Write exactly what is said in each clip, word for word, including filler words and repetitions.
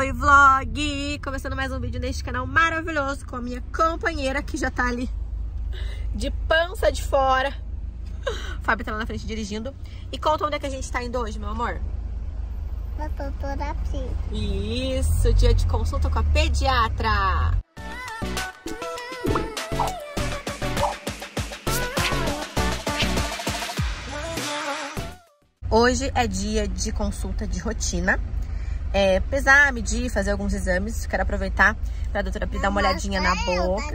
Oi, vlog! Começando mais um vídeo neste canal maravilhoso com a minha companheira que já tá ali de pança de fora. O Fábio tá lá na frente dirigindo. E conta onde é que a gente tá indo hoje, meu amor? Na doutora Pri. Isso, dia de consulta com a pediatra. Hoje é dia de consulta de rotina. É, pesar, medir, fazer alguns exames. Quero aproveitar para a doutora Pri dar uma olhadinha na boca.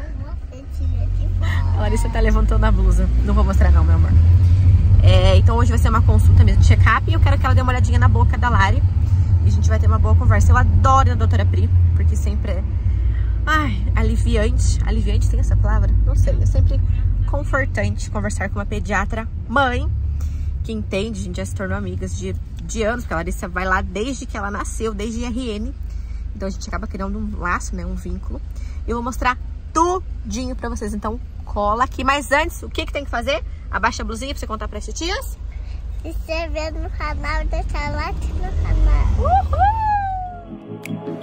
A Larissa tá levantando a blusa. Não vou mostrar não, meu amor. É, então hoje vai ser uma consulta mesmo de check-up. E eu quero que ela dê uma olhadinha na boca da Lari. E a gente vai ter uma boa conversa. Eu adoro a doutora Pri, porque sempre é... Ai, aliviante. Aliviante tem essa palavra? Não sei. É sempre confortante conversar com uma pediatra mãe que entende. A gente já se tornou amigas de... de anos, porque a Larissa vai lá desde que ela nasceu, desde I R N. Então a gente acaba criando um laço, né, um vínculo. E eu vou mostrar tudinho pra vocês, então cola aqui. Mas antes, o que que tem que fazer? Abaixa a blusinha pra você contar pras tias. Se inscrever no canal e deixar like no canal. Uhul!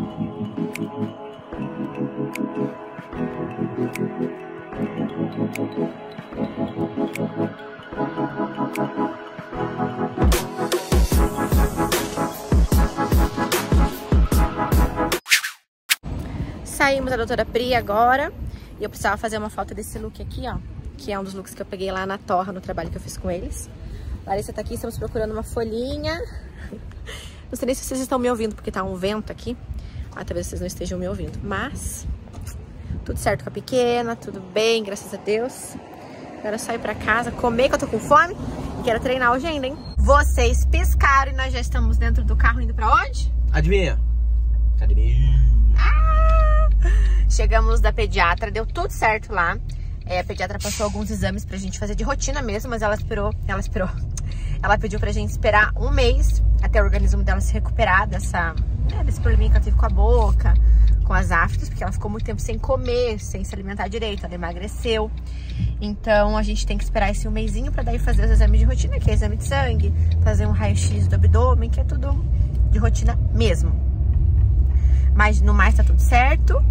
Saímos da doutora Pri agora. E eu precisava fazer uma foto desse look aqui, ó. Que é um dos looks que eu peguei lá na Torra, no trabalho que eu fiz com eles. Larissa tá aqui, estamos procurando uma folhinha. Não sei nem se vocês estão me ouvindo, porque tá um vento aqui. Ah, talvez vocês não estejam me ouvindo. Mas, tudo certo com a pequena, tudo bem, graças a Deus. Agora é só ir pra casa, comer, que eu tô com fome. E quero treinar hoje ainda, hein? Vocês piscaram e nós já estamos dentro do carro, indo pra onde? Adivinha? Academia. Ah! Chegamos da pediatra, deu tudo certo lá. É, a pediatra passou alguns exames pra gente fazer de rotina mesmo, mas ela esperou, ela esperou. Ela pediu pra gente esperar um mês até o organismo dela se recuperar dessa, né, desse probleminha que ela teve com a boca, com as aftas, porque ela ficou muito tempo sem comer, sem se alimentar direito, ela emagreceu. Então a gente tem que esperar esse um mêsinho pra daí fazer os exames de rotina, que é exame de sangue, fazer um raio-x do abdômen, que é tudo de rotina mesmo. Mas no mais tá tudo certo.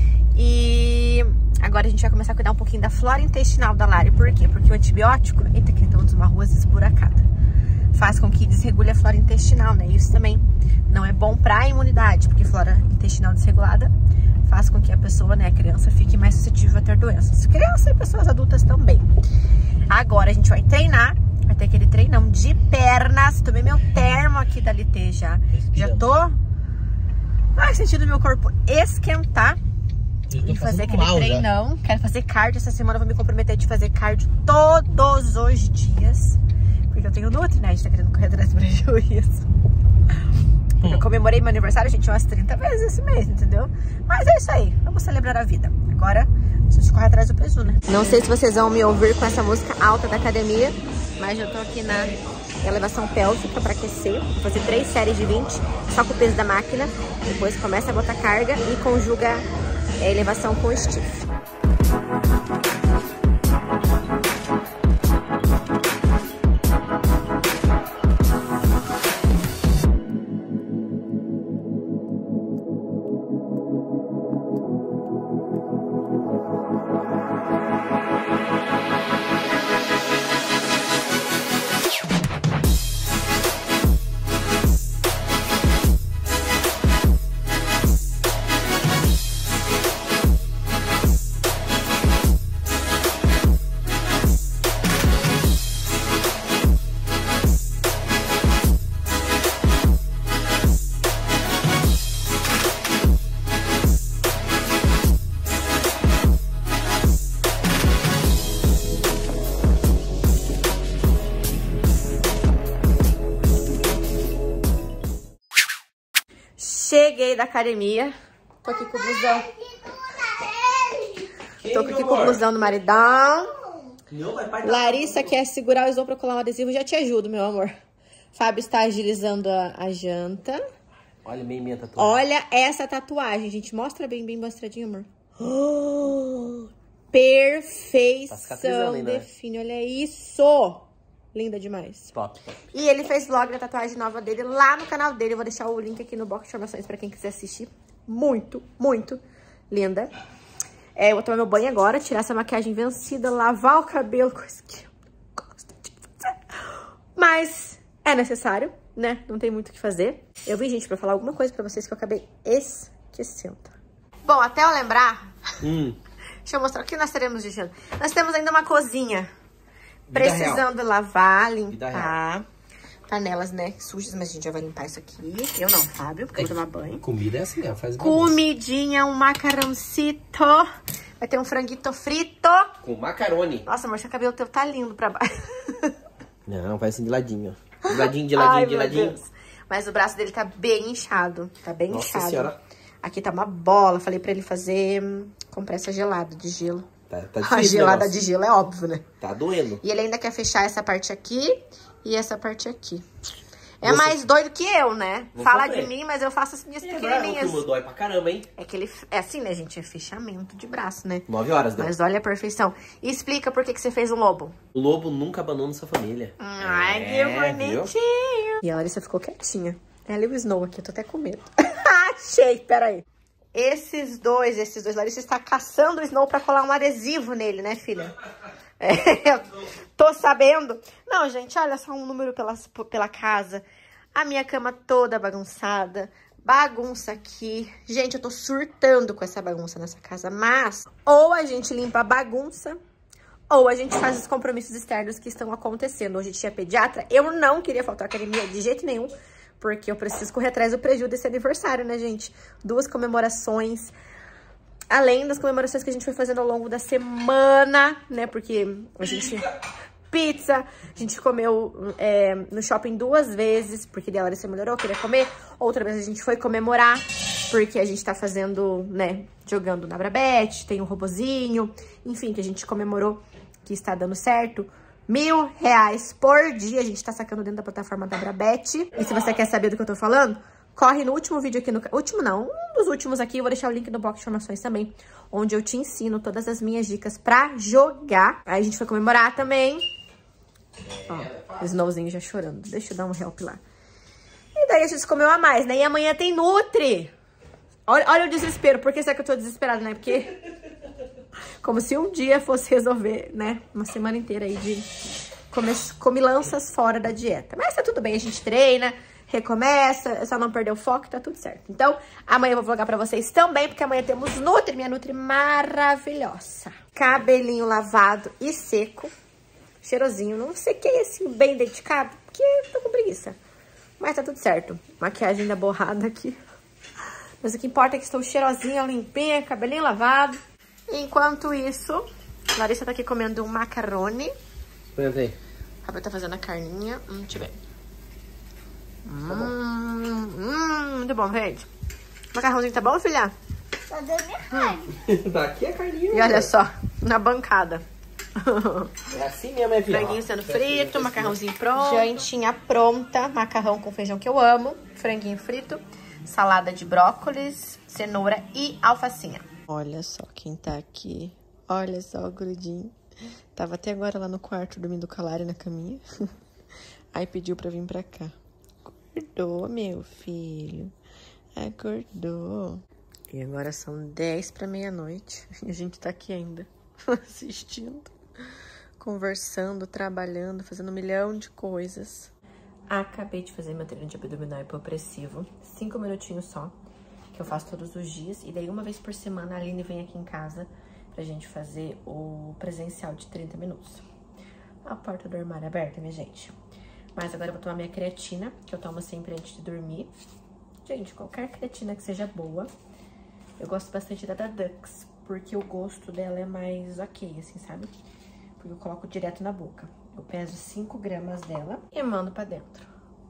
E agora a gente vai começar a cuidar um pouquinho da flora intestinal da Lari. Por quê? Porque o antibiótico, eita, que estamos numa rua esburacada, faz com que desregule a flora intestinal, né? Isso também não é bom pra imunidade, porque flora intestinal desregulada faz com que a pessoa, né, a criança, fique mais suscetível a ter doenças. Criança e pessoas adultas também. Agora a gente vai treinar, vai ter aquele treinão de pernas. Tomei meu termo aqui da L T já. Já tô... Ai, sentindo meu corpo esquentar. E fazer aquele treinão. Já. Quero fazer cardio. Essa semana eu vou me comprometer de fazer cardio todos os dias. Porque eu tenho Nutri, né? A gente tá querendo correr atrás do prejuízo. Hum. Eu comemorei meu aniversário, gente, umas trinta vezes esse mês, entendeu? Mas é isso aí. Vamos celebrar a vida. Agora, a gente corre atrás do prejuízo, né? Não sei se vocês vão me ouvir com essa música alta da academia, mas eu tô aqui na elevação pélvica pra aquecer. Vou fazer três séries de vinte, só com o peso da máquina. Depois começa a botar carga e conjuga a elevação com o stiff. Cheguei da academia. Tô aqui com o blusão. Tô aqui com o blusão do maridão. Larissa quer segurar o isopor pra colar um adesivo. Já te ajudo, meu amor. Fábio está agilizando a, a janta. Olha bem minha tatuagem. Olha essa tatuagem, gente. Mostra bem, bem mostradinho, amor. Oh, perfeição. Tá cicatrizando ainda, define. Olha isso. Linda demais. Top, top. E ele fez vlog da tatuagem nova dele lá no canal dele. Eu vou deixar o link aqui no box de informações pra quem quiser assistir. Muito, muito linda. É, eu vou tomar meu banho agora, tirar essa maquiagem vencida, lavar o cabelo, coisa que eu não gosto de fazer. Mas é necessário, né? Não tem muito o que fazer. Eu vim, gente, pra falar alguma coisa pra vocês que eu acabei esquecendo. Bom, até eu lembrar... Hum. Deixa eu mostrar o que nós teremos de gelo. Nós temos ainda uma cozinha. Vida Precisando real. lavar, Vida limpar. Panelas, né, sujas, mas a gente já vai limpar isso aqui. Eu não, Fábio, porque eu vou tomar banho. Comida é assim, né? Faz Comidinha, um macarrãozito. Vai ter um franguito frito. com macarone. Nossa, amor, seu cabelo teu tá lindo pra baixo. Não, faz assim de ladinho. De ladinho, de ladinho, Ai, de meu ladinho. Deus. Mas o braço dele tá bem inchado. Tá bem Nossa inchado. senhora. Aqui tá uma bola. Falei pra ele fazer hum, compressa gelada de gelo. Tá, tá A difícil o gelada negócio. de gelo é óbvio, né? Tá doendo. E ele ainda quer fechar essa parte aqui e essa parte aqui. É Você- mais doido que eu, né? Vou Fala fazer. de mim, mas eu faço as minhas É, pequenininhas. o dói pra caramba, hein? É que ele... É assim, né, gente? É fechamento de braço, né? Nove horas, né? Mas olha a perfeição. E explica por que, que você fez um lobo. O lobo nunca abandona sua família. Ai, É, que bonitinho. E a Larissa ficou quietinha. Ela e o Snow aqui, eu tô até com medo. Achei, peraí. Esses dois, esses dois, Larissa está caçando o Snow pra colar um adesivo nele, né, filha? É, eu tô sabendo. Não, gente, olha só um número pela, pela casa. A minha cama toda bagunçada. Bagunça aqui. Gente, eu tô surtando com essa bagunça nessa casa. Mas, ou a gente limpa a bagunça, ou a gente faz os compromissos externos que estão acontecendo. Hoje tinha pediatra. Eu não queria faltar à academia de jeito nenhum, porque eu preciso correr atrás do prejuízo desse aniversário, né, gente? Duas comemorações. Além das comemorações que a gente foi fazendo ao longo da semana, né? Porque a gente... Pizza, a gente comeu é, no shopping duas vezes, porque a Larissa melhorou, queria comer. Outra vez a gente foi comemorar, porque a gente tá fazendo, né, jogando na Brabet, tem um robozinho, enfim, que a gente comemorou que está dando certo. Mil reais por dia a gente tá sacando dentro da plataforma da Brabet. E se você quer saber do que eu tô falando, corre no último vídeo aqui, no último não, um dos últimos aqui, eu vou deixar o link no box de informações também, onde eu te ensino todas as minhas dicas pra jogar. Aí a gente foi comemorar também. Ó, o Snowzinho já chorando. Deixa eu dar um help lá. E daí a gente comeu a mais, né? E amanhã tem Nutri. Olha, olha o desespero. Por que será que eu tô desesperada, né? Porque... Como se um dia fosse resolver, né? Uma semana inteira aí de comer comilanças fora da dieta. Mas tá tudo bem, a gente treina, recomeça, é só não perder o foco, tá tudo certo. Então, amanhã eu vou vlogar pra vocês também, porque amanhã temos Nutri, minha Nutri maravilhosa. Cabelinho lavado e seco. Cheirosinho, não sequei assim, bem dedicado, porque tô com preguiça. Mas tá tudo certo. Maquiagem da borrada aqui. Mas o que importa é que estou cheirosinha, limpinha, cabelinho lavado. Enquanto isso, Larissa tá aqui comendo um macarone. Plantei. A Fábio tá fazendo a carninha. Hum, deixa eu ver. Tá Hum, hum, muito bom, gente. O macarrãozinho tá bom, filha? Tá dando errado. Daqui é carninha. E olha só, na bancada. É assim mesmo, é filha. Franguinho sendo frito, macarrãozinho pronto. Jantinha pronta, macarrão com feijão que eu amo. Franguinho frito, salada de brócolis, cenoura e alfacinha. Olha só quem tá aqui. Olha só o grudinho. Tava até agora lá no quarto dormindo com a Lari na caminha. Aí pediu pra vir pra cá. Acordou, meu filho. Acordou. E agora são dez pra meia-noite. E a gente tá aqui ainda assistindo, conversando, trabalhando, fazendo um milhão de coisas. Acabei de fazer meu treino de abdominal hipopressivo. Cinco minutinhos só, que eu faço todos os dias. E daí uma vez por semana a Aline vem aqui em casa pra gente fazer o presencial de trinta minutos. A porta do armário aberta, minha gente. Mas agora eu vou tomar minha creatina, que eu tomo sempre antes de dormir. Gente, qualquer creatina que seja boa. Eu gosto bastante da da Dux, porque o gosto dela é mais ok, assim, sabe? Porque eu coloco direto na boca. Eu peso cinco gramas dela e mando pra dentro.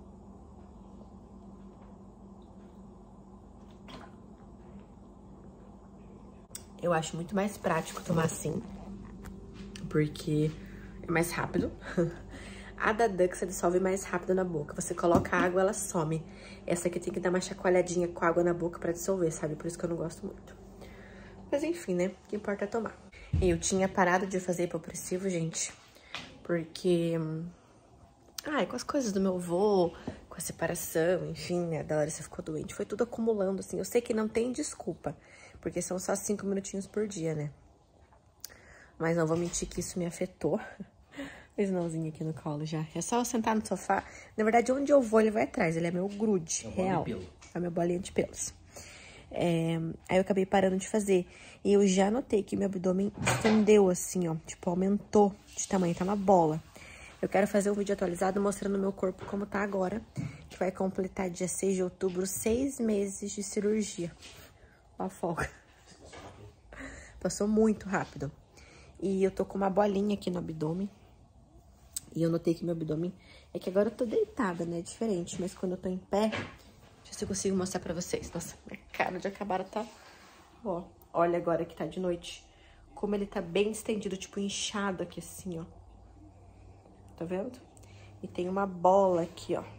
Eu acho muito mais prático tomar assim, porque é mais rápido. A da Dux dissolve mais rápido na boca. Você coloca água, ela some. Essa aqui tem que dar uma chacoalhadinha com água na boca pra dissolver, sabe? Por isso que eu não gosto muito. Mas enfim, né? O que importa é tomar. Eu tinha parado de fazer hipopressivo, gente, porque Ai, com as coisas do meu avô, com a separação, enfim, né? Da Larissa ficou doente. Foi tudo acumulando, assim. Eu sei que não tem desculpa, porque são só cinco minutinhos por dia, né? Mas não vou mentir que isso me afetou. O Snowzinho aqui no colo já. É só eu sentar no sofá. Na verdade, onde eu vou, ele vai atrás. Ele é meu grude, é real. É meu bolinha de pelos. É, aí eu acabei parando de fazer. E eu já notei que meu abdômen estendeu assim, ó. Tipo, aumentou de tamanho, tá uma bola. Eu quero fazer um vídeo atualizado mostrando o meu corpo como tá agora. Que vai completar dia seis de outubro, seis meses de cirurgia. Ó a folga. Passou muito rápido. E eu tô com uma bolinha aqui no abdômen. E eu notei que meu abdômen... É que agora eu tô deitada, né? É diferente. Mas quando eu tô em pé... Deixa eu ver se eu consigo mostrar pra vocês. Nossa, minha cara de acabar tá... Ó, olha agora que tá de noite. Como ele tá bem estendido, tipo inchado aqui assim, ó. Tá vendo? E tem uma bola aqui, ó.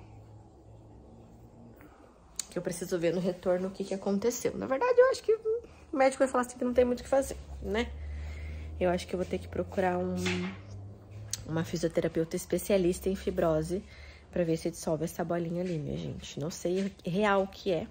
Que eu preciso ver no retorno o que que aconteceu. Na verdade, eu acho que o médico vai falar assim que não tem muito o que fazer, né? Eu acho que eu vou ter que procurar um, uma fisioterapeuta especialista em fibrose pra ver se dissolve essa bolinha ali, minha gente. Não sei real o que é,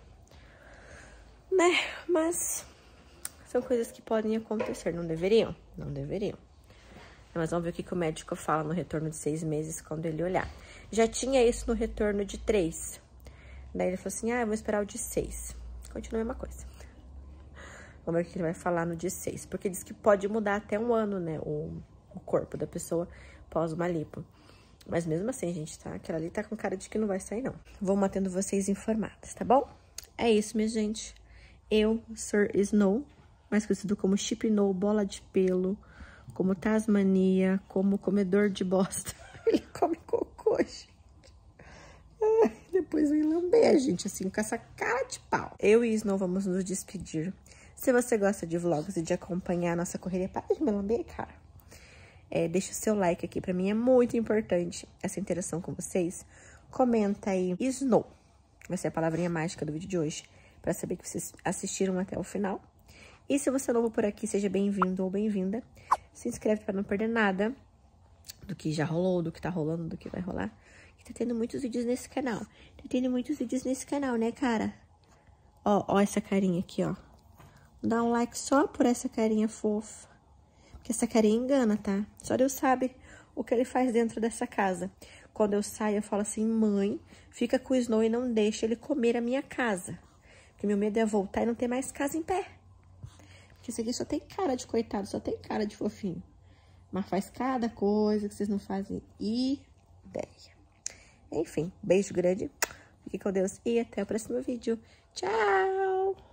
né? Mas são coisas que podem acontecer. Não deveriam? Não deveriam. Mas vamos ver o que, que o médico fala no retorno de seis meses quando ele olhar. Já tinha isso no retorno de três. Daí ele falou assim, ah, eu vou esperar o de seis. Continua a mesma coisa. Vamos ver o que ele vai falar no de seis. Porque diz que pode mudar até um ano, né? O, o corpo da pessoa pós uma lipo. Mas mesmo assim, gente, tá? Aquela ali tá com cara de que não vai sair, não. Vou mantendo vocês informadas, tá bom? É isso, minha gente. Eu, Sir Snow, mais conhecido como Chip Snow, bola de pelo, como Tasmania, como comedor de bosta. Ele come cocô, gente. Ai, depois vem lamber, gente, assim, com essa cara de pau. Eu e Snow vamos nos despedir. Se você gosta de vlogs e de acompanhar a nossa correria, para de me lamber, cara. É, deixa o seu like aqui, pra mim é muito importante essa interação com vocês. Comenta aí, Snow, vai ser a palavrinha mágica do vídeo de hoje, pra saber que vocês assistiram até o final. E se você é novo por aqui, seja bem-vindo ou bem-vinda. Se inscreve pra não perder nada do que já rolou, do que tá rolando, do que vai rolar. E tá tendo muitos vídeos nesse canal. Tá tendo muitos vídeos nesse canal, né, cara? Ó, ó essa carinha aqui, ó. Dá um like só por essa carinha fofa. Porque essa carinha engana, tá? Só Deus sabe o que ele faz dentro dessa casa. Quando eu saio, eu falo assim, mãe, fica com o Snow e não deixa ele comer a minha casa. Porque meu medo é voltar e não ter mais casa em pé. Porque esse aqui só tem cara de coitado, só tem cara de fofinho. Mas faz cada coisa que vocês não fazem ideia. Enfim, beijo grande. Fique com Deus e até o próximo vídeo. Tchau!